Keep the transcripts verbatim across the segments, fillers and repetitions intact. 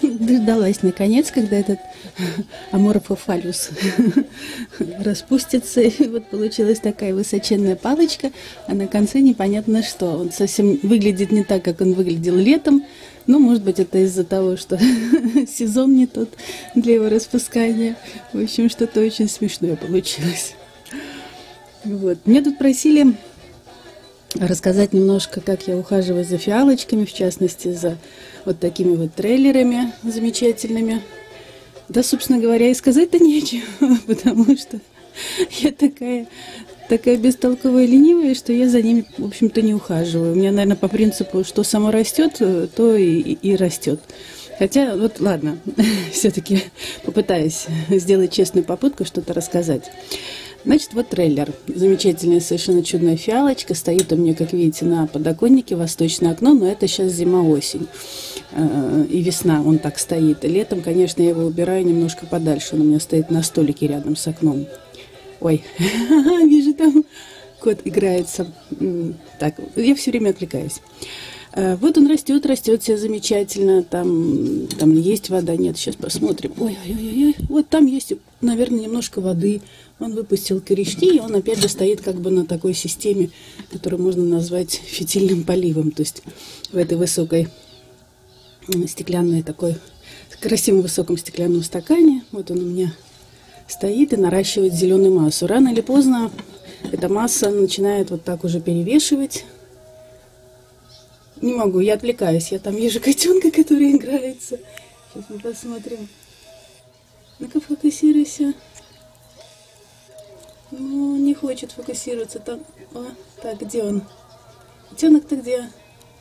Дождалась наконец, когда этот аморфофаллус распустится. И вот получилась такая высоченная палочка, а на конце непонятно что. Он совсем выглядит не так, как он выглядел летом. Ну, может быть, это из-за того, что сезон не тот для его распускания. В общем, что-то очень смешное получилось. Вот. Меня тут просили рассказать немножко, как я ухаживаю за фиалочками, в частности, за вот такими вот трейлерами замечательными. Да, собственно говоря, и сказать-то нечего, потому что я такая, такая бестолковая и ленивая, что я за ними, в общем-то, не ухаживаю. У меня, наверное, по принципу, что само растет, то и, и растет. Хотя, вот ладно, все-таки попытаюсь сделать честную попытку что-то рассказать. Значит, вот трейлер. Замечательная, совершенно чудная фиалочка. Стоит у меня, как видите, на подоконнике, восточное окно, но это сейчас зима-осень. И весна он так стоит. Летом, конечно, я его убираю немножко подальше. Он у меня стоит на столике рядом с окном. Ой, вижу, там кот играется. Так, я все время отвлекаюсь. Вот он растет, растет все замечательно. Там, там есть вода, нет, сейчас посмотрим. Ой-ой-ой, вот там есть, наверное, немножко воды. Он выпустил корешки, и он опять же стоит как бы на такой системе, которую можно назвать фитильным поливом. То есть в этой высокой стеклянной такой, красивом высоком стеклянном стакане. Вот он у меня стоит и наращивает зеленую массу. Рано или поздно эта масса начинает вот так уже перевешивать. Не могу, я отвлекаюсь. Я там вижу котенка, который играется. Сейчас мы посмотрим. Ну-ка, фокусируйся. Ну, не хочет фокусироваться. Там... О, так, где он? Котенок-то где?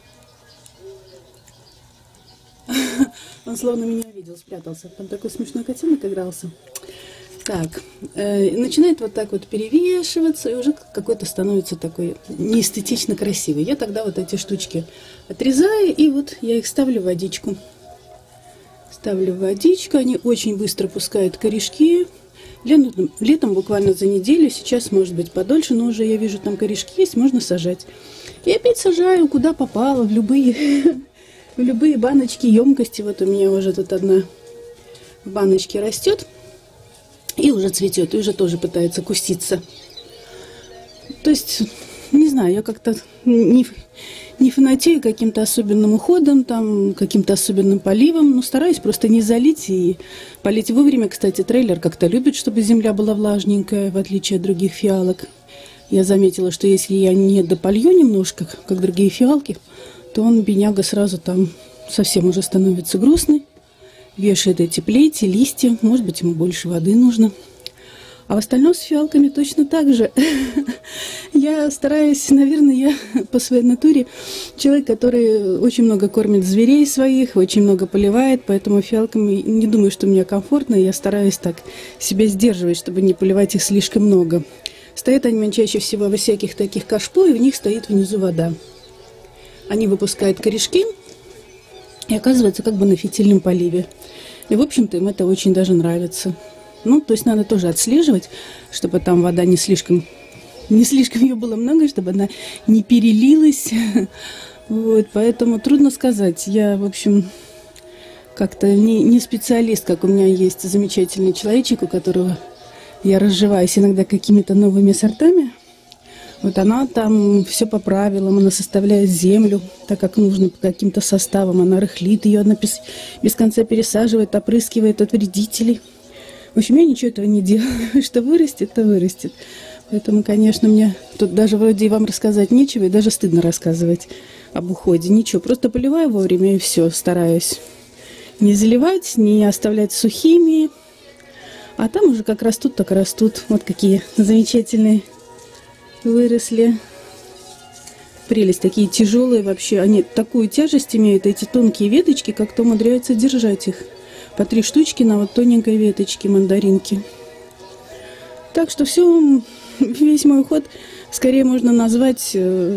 Он словно меня видел, спрятался. Там такой смешной котенок игрался. Так, э, начинает вот так вот перевешиваться, и уже какой-то становится такой неэстетично красивый. Я тогда вот эти штучки отрезаю, и вот я их ставлю в водичку. Ставлю в водичку, они очень быстро пускают корешки. Летом, летом буквально за неделю, сейчас может быть подольше, но уже я вижу, там корешки есть, можно сажать. И опять сажаю, куда попало, в любые, в любые баночки, емкости. Вот у меня уже тут одна в баночке растет. И уже цветет, и уже тоже пытается куститься. То есть, не знаю, я как-то не, не фанатею каким-то особенным уходом, там, каким-то особенным поливом, но стараюсь просто не залить и полить вовремя. Кстати, трейлер как-то любит, чтобы земля была влажненькая, в отличие от других фиалок. Я заметила, что если я не дополью немножко, как другие фиалки, то он, бедняга, сразу там совсем уже становится грустный. Вешает эти плети, листья. Может быть, ему больше воды нужно. А в остальном с фиалками точно так же. Я стараюсь, наверное, я по своей натуре человек, который очень много кормит зверей своих, очень много поливает, поэтому фиалками не думаю, что мне комфортно. Я стараюсь так себя сдерживать, чтобы не поливать их слишком много. Стоят они чаще всего во всяких таких кашпо, и в них стоит внизу вода. Они выпускают корешки и оказываются как бы на фитильном поливе. И, в общем-то, им это очень даже нравится. Ну, то есть надо тоже отслеживать, чтобы там вода не слишком, не слишком ее было много, чтобы она не перелилась. Вот, поэтому трудно сказать. Я, в общем, как-то не, не специалист, как у меня есть замечательный человечек, у которого я разживаюсь иногда какими-то новыми сортами. Вот она там все по правилам, она составляет землю, так как нужно по каким-то составам, она рыхлит ее, она без, без конца пересаживает, опрыскивает от вредителей. В общем, я ничего этого не делаю, что вырастет, то вырастет. Поэтому, конечно, мне тут даже вроде и вам рассказать нечего, и даже стыдно рассказывать об уходе. Ничего, просто поливаю вовремя и все, стараюсь не заливать, не оставлять сухими. А там уже как растут, так и растут. Вот какие замечательные выросли. Прелесть, такие тяжелые вообще. Они такую тяжесть имеют, эти тонкие веточки, как-то умудряются держать их. По три штучки на вот тоненькой веточке мандаринки. Так что все, весь мой уход скорее можно назвать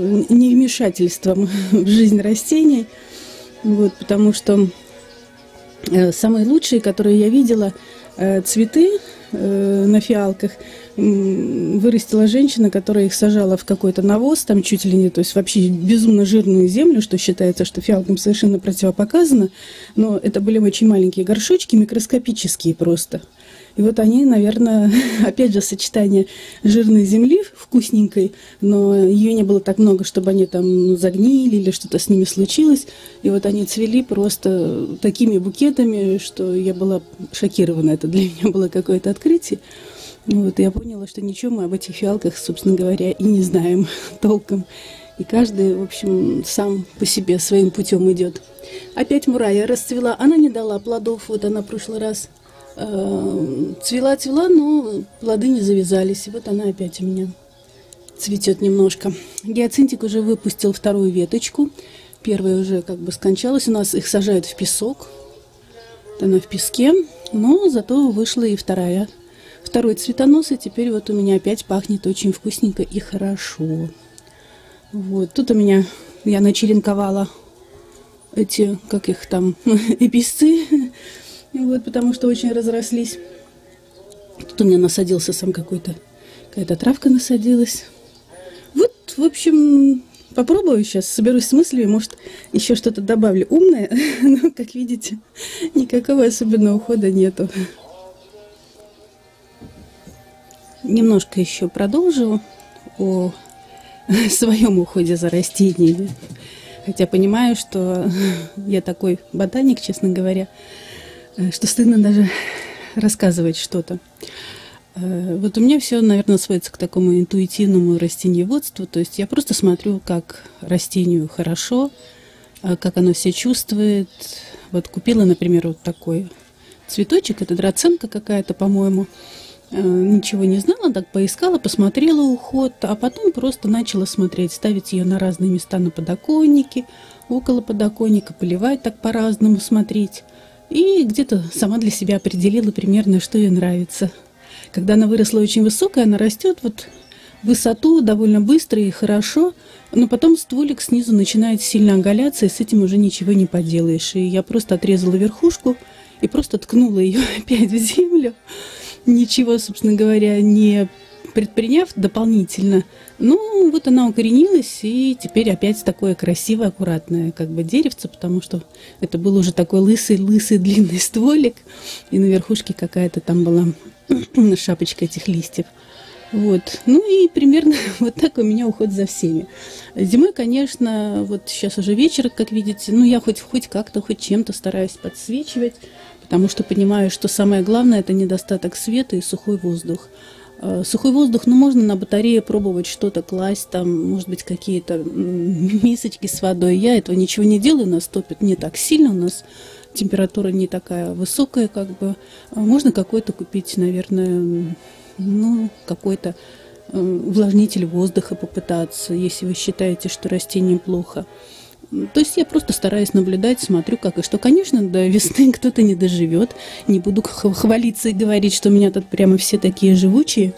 невмешательством в жизнь растений. Вот, потому что Э, самые лучшие, которые я видела, э, цветы э, на фиалках, м, вырастила женщина, которая их сажала в какой-то навоз, там чуть ли не, то есть вообще безумно жирную землю, что считается, что фиалкам совершенно противопоказано, но это были очень маленькие горшочки, микроскопические просто. И вот они, наверное, опять же, сочетание жирной земли вкусненькой, но ее не было так много, чтобы они там загнили или что-то с ними случилось. И вот они цвели просто такими букетами, что я была шокирована. Это для меня было какое-то открытие. Вот, и я поняла, что ничего мы об этих фиалках, собственно говоря, и не знаем толком. И каждый, в общем, сам по себе своим путем идет. Опять мурая расцвела. Она не дала плодов. Вот она в прошлый раз цвела-цвела, но плоды не завязались. И вот она опять у меня цветет немножко. Гиацинтик уже выпустил вторую веточку. Первая уже как бы скончалась. У нас их сажают в песок. Вот она в песке. Но зато вышла и вторая. Второй цветонос. И теперь вот у меня опять пахнет очень вкусненько и хорошо. Вот. Тут у меня я начеренковала эти, как их там, эписцы. Вот, потому что очень разрослись. Тут у меня насадился сам какой-то, какая-то травка насадилась. Вот, в общем, попробую сейчас, соберусь с мыслями, может, еще что-то добавлю умное. Но, как видите, никакого особенного ухода нету. Немножко еще продолжу о своем уходе за растениями. Хотя понимаю, что я такой ботаник, честно говоря, что стыдно даже рассказывать что-то. Вот у меня все, наверное, сводится к такому интуитивному растениеводству. То есть я просто смотрю, как растению хорошо, как оно себя чувствует. Вот купила, например, вот такой цветочек. Это драценка какая-то, по-моему. Ничего не знала, так поискала, посмотрела уход, а потом просто начала смотреть, ставить ее на разные места на подоконнике, около подоконника, поливать так по-разному, смотреть. И где-то сама для себя определила примерно, что ей нравится. Когда она выросла очень высокая, она растет вот в высоту довольно быстро и хорошо, но потом стволик снизу начинает сильно оголяться, и с этим уже ничего не поделаешь. И я просто отрезала верхушку и просто ткнула ее опять в землю, ничего, собственно говоря, не предприняв дополнительно. Ну, вот она укоренилась, и теперь опять такое красивое, аккуратное как бы деревце, потому что это был уже такой лысый-лысый длинный стволик, и на верхушке какая-то там была шапочка этих листьев. Вот. Ну и примерно вот так у меня уход за всеми. Зимой, конечно, вот сейчас уже вечер, как видите, ну я хоть, хоть как-то, хоть чем-то стараюсь подсвечивать, потому что понимаю, что самое главное – это недостаток света и сухой воздух. Сухой воздух, ну, можно на батарее пробовать что-то класть, там, может быть, какие-то мисочки с водой. Я этого ничего не делаю, нас топит не так сильно, у нас температура не такая высокая, как бы. Можно какой-то купить, наверное, ну, какой-то увлажнитель воздуха попытаться, если вы считаете, что растениям плохо. То есть я просто стараюсь наблюдать, смотрю, как и что. Конечно, до весны кто-то не доживет. Не буду хвалиться и говорить, что у меня тут прямо все такие живучие.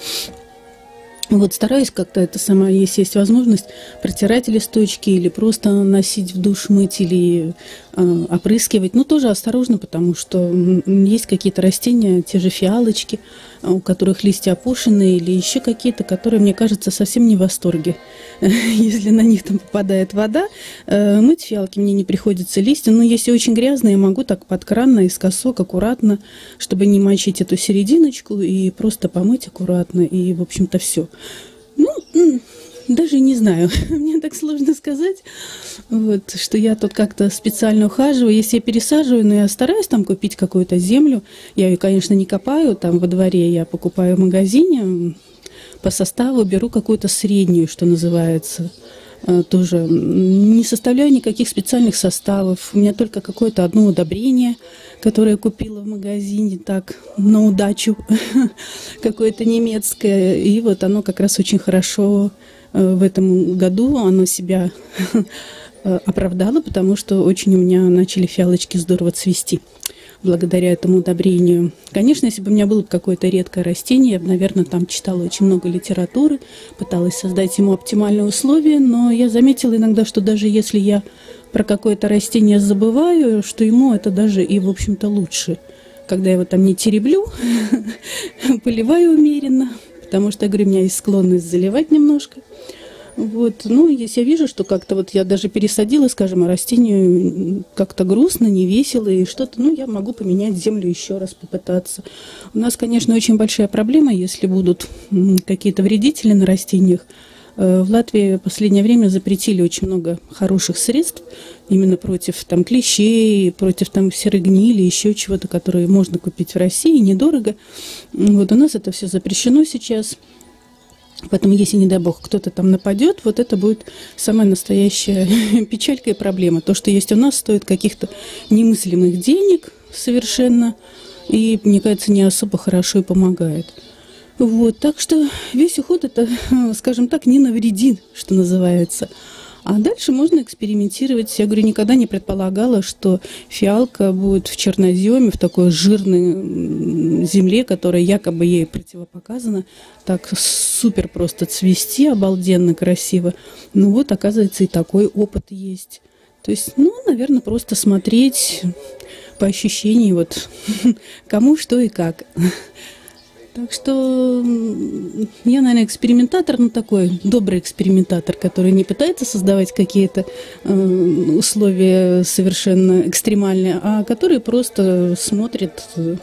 Вот стараюсь как-то это сама, если есть возможность, протирать листочки или просто носить в душ, мыть или э, опрыскивать. Но тоже осторожно, потому что есть какие-то растения, те же фиалочки, у которых листья опушены, или еще какие-то, которые, мне кажется, совсем не в восторге. Если на них там попадает вода, э, мыть фиалки мне не приходится листья. Но если очень грязно, я могу так под кран, наискосок, аккуратно, чтобы не мочить эту серединочку, и просто помыть аккуратно, и, в общем-то, все. Ну, даже не знаю, мне так сложно сказать, вот, что я тут как-то специально ухаживаю. Если я пересаживаю, но я стараюсь там купить какую-то землю, я ее, конечно, не копаю там во дворе, я покупаю в магазине, по составу беру какую-то среднюю, что называется, тоже не составляю никаких специальных составов, у меня только какое-то одно удобрение, которое я купила в магазине, так, на удачу, какое-то немецкое, и вот оно как раз очень хорошо в этом году, оно себя оправдало, потому что очень у меня начали фиалочки здорово цвести благодаря этому удобрению. Конечно, если бы у меня было какое-то редкое растение, я бы, наверное, там читала очень много литературы, пыталась создать ему оптимальные условия, но я заметила иногда, что даже если я про какое-то растение забываю, что ему это даже и, в общем-то, лучше. Когда я его там не тереблю, поливаю умеренно, потому что, я говорю, у меня есть склонность заливать немножко. Вот. Ну, если я вижу, что как-то вот я даже пересадила, скажем, а растению как-то грустно, не весело и что-то, ну, я могу поменять землю еще раз, попытаться. У нас, конечно, очень большая проблема, если будут какие-то вредители на растениях. В Латвии в последнее время запретили очень много хороших средств именно против там клещей, против там серой гнили, еще чего-то, которые можно купить в России, недорого. Вот у нас это все запрещено сейчас. Поэтому, если, не дай бог, кто-то там нападет, вот это будет самая настоящая печалька и проблема. То, что есть у нас, стоит каких-то немыслимых денег совершенно, и, мне кажется, не особо хорошо и помогает. Вот, так что весь уход это, скажем так, не навредит, что называется. А дальше можно экспериментировать. Я говорю, никогда не предполагала, что фиалка будет в черноземе, в такой жирной земле, которая якобы ей противопоказана, так супер просто цвести, обалденно красиво. Ну вот, оказывается, и такой опыт есть. То есть, ну, наверное, просто смотреть по ощущениям, вот, кому что и как. Так что я, наверное, экспериментатор, но такой добрый экспериментатор, который не пытается создавать какие-то э, условия совершенно экстремальные, а который просто смотрит, э,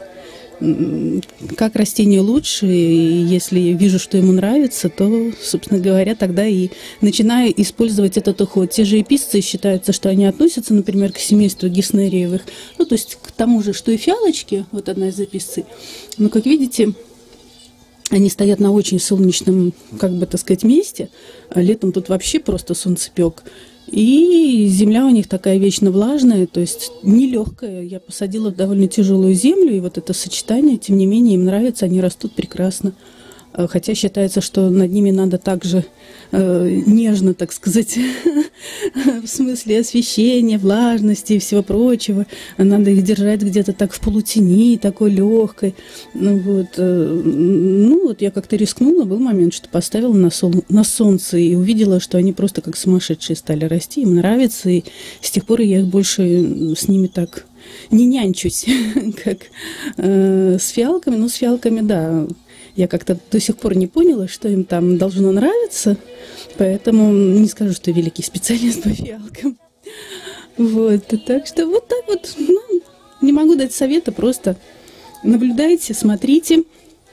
как растение лучше, и если вижу, что ему нравится, то, собственно говоря, тогда и начинаю использовать этот уход. Те же эписцы считаются, что они относятся, например, к семейству геснериевых, ну, то есть к тому же, что и фиалочки, вот одна из эписций. Но, как видите, они стоят на очень солнечном, как бы так сказать, месте. А летом тут вообще просто солнцепек. И земля у них такая вечно влажная, то есть нелегкая. Я посадила в довольно тяжелую землю, и вот это сочетание, тем не менее, им нравится, они растут прекрасно. Хотя считается, что над ними надо также э, нежно, так сказать, в смысле освещения, влажности и всего прочего. Надо их держать где-то так в полутени, такой легкой. Ну вот, э, ну, вот я как-то рискнула, был момент, что поставила на, сол- на солнце и увидела, что они просто как сумасшедшие стали расти, им нравится. И с тех пор я их больше с ними так не нянчусь, как э, с фиалками. Ну, с фиалками, да. Я как-то до сих пор не поняла, что им там должно нравиться, поэтому не скажу, что я великий специалист по фиалкам. Вот, так что вот так вот, ну, не могу дать совета, просто наблюдайте, смотрите.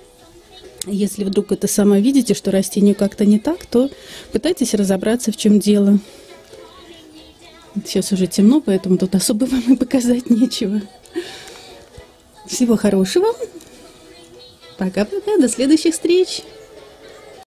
Если вдруг это самое видите, что растению как-то не так, то пытайтесь разобраться, в чем дело. Сейчас уже темно, поэтому тут особо вам и показать нечего. Всего хорошего. Пока-пока, до следующих встреч!